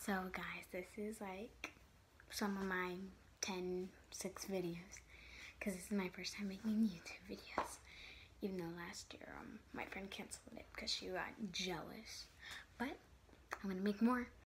So guys, this is like some of my 6 videos, because this is my first time making YouTube videos. Even though last year my friend canceled it because she got jealous. But I'm gonna make more.